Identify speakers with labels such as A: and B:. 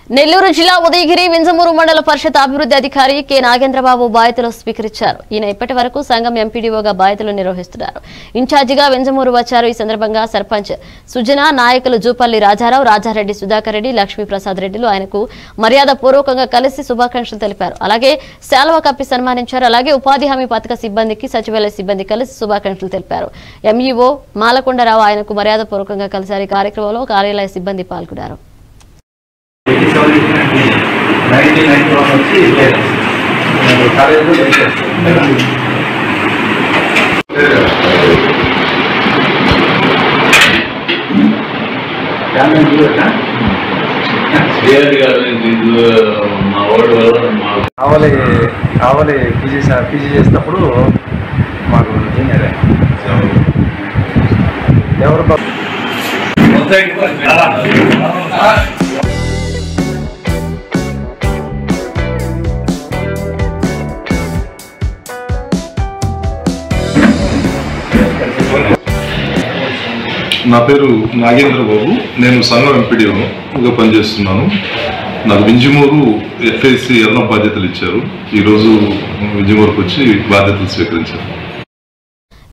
A: నెల్లూరు జిల్లా ఉదయగిరి వింజమూరు మండల పరిషత్ అభివృద్ధి అధికారి కె నాగేంద్రబాబు బాధ్యతలు స్వీకరించారు. ఈయన ఇప్పటి వరకు సంఘం ఎంపీడీఓగా బాధ్యతలు నిర్వహిస్తున్నారు. ఇన్ఛార్జిగా వింజమూరు వచ్చారు. ఈ సందర్భంగా సర్పంచ్ సుజన, నాయకులు జూపల్లి రాజారావు, రాజారెడ్డి, సుధాకర్ రెడ్డి, లక్ష్మీప్రసాద్ రెడ్డిలు ఆయనకు మర్యాద పూర్వకంగా కలిసి శుభాకాంక్షలు తెలిపారు. అలాగే శాల్వా కప్పి సన్మానించారు. అలాగే ఉపాధి హామీ పథక సిబ్బందికి, సచివాలయ సిబ్బంది కలిసి శుభాకాంక్షలు తెలిపారు. ఎంఈఓ మాలకొండరావు ఆయనకు మర్యాద పూర్వకంగా కలిశారు. ఈ కార్యక్రమంలో కార్యాలయ సిబ్బంది పాల్గొన్నారు.
B: కావాలి పీజీ చేసినప్పుడు మాకు ఎవరు
C: నా పేరు నాగేంద్రబాబు. నేను సంఘం ఎంపీడీఓగా పనిచేస్తున్నాను. నాకు వింజమూరు ఎఫ్ఐసి ఎన్నో బాధ్యతలు ఇచ్చారు. ఈరోజు వింజమూరుకు వచ్చి బాధ్యతలు స్వీకరించారు.